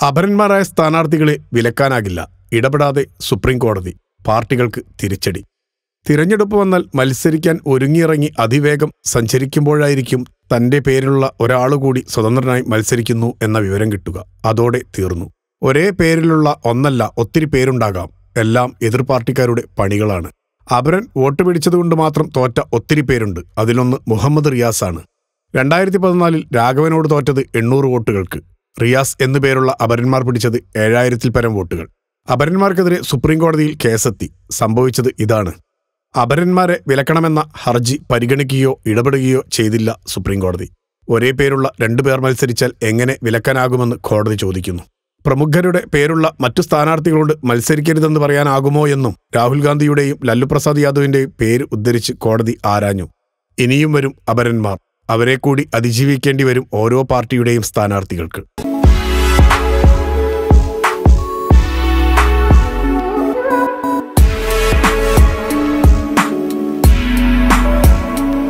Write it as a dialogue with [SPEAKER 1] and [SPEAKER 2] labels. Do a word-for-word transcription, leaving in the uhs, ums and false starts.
[SPEAKER 1] അപരന്മാരായ സ്ഥാനാർത്ഥികളെ വിലക്കാനാകില്ല. ഇടപെടാതെ സുപ്രീം കോടതി. പാർട്ടികൾക്ക് തിരിച്ചടി. തിരഞ്ഞെടുപ്പ് വന്നാൽ മത്സരിക്കാൻ ഒരുങ്ങിയിറങ്ങി അതിവേഗം സഞ്ചരിക്കുമ്പോഴായിരിക്കും തന്റെ പേരിലുള്ള ഒരാളുകൂടി സ്വതന്ത്രനായി മത്സരിക്കുന്നു എന്ന വിവരം കിട്ടുക. അതോടെ തീർന്നു. ഒരേ പേരിലുള്ള ഒന്നല്ല, ഒത്തിരി പേരുണ്ടാകാം. എല്ലാം എതിർ പാർട്ടിക്കാരുടെ പണികളാണ്. അപരൻ വോട്ട് പിടിച്ചതുകൊണ്ട് മാത്രം തോറ്റ ഒത്തിരി പേരുണ്ട്. അതിലൊന്ന് മുഹമ്മദ് റിയാസാണ്. രണ്ടായിരത്തി പതിനാലിൽ രാഘവനോട് തോറ്റത് എണ്ണൂറ് വോട്ടുകൾക്ക്. റിയാസ് എന്നു പേരുള്ള അപരന്മാർ പിടിച്ചത് ഏഴായിരത്തിൽ പരം വോട്ടുകൾ. അപരന്മാർക്കെതിരെ സുപ്രീം കോടതിയിൽ കേസെത്തി. സംഭവിച്ചത് ഇതാണ്. അപരന്മാരെ വിലക്കണമെന്ന ഹർജി പരിഗണിക്കുകയോ ഇടപെടുകയോ ചെയ്തില്ല സുപ്രീം കോടതി. ഒരേ പേരുള്ള രണ്ടുപേർ മത്സരിച്ചാൽ എങ്ങനെ വിലക്കാനാകുമെന്ന് കോടതി ചോദിക്കുന്നു. പ്രമുഖരുടെ പേരുള്ള മറ്റു സ്ഥാനാർത്ഥികളോട് മത്സരിക്കരുതെന്ന് പറയാനാകുമോ എന്നും രാഹുൽ ഗാന്ധിയുടെയും ലല്ലു പ്രസാദ് യാദവിന്റെയും പേര് ഉദ്ധരിച്ച് കോടതി ആരാഞ്ഞു. ഇനിയും വരും അപരന്മാർ. അവരെ കൂടി അതിജീവിക്കേണ്ടി വരും ഓരോ പാർട്ടിയുടെയും സ്ഥാനാർത്ഥികൾക്ക്.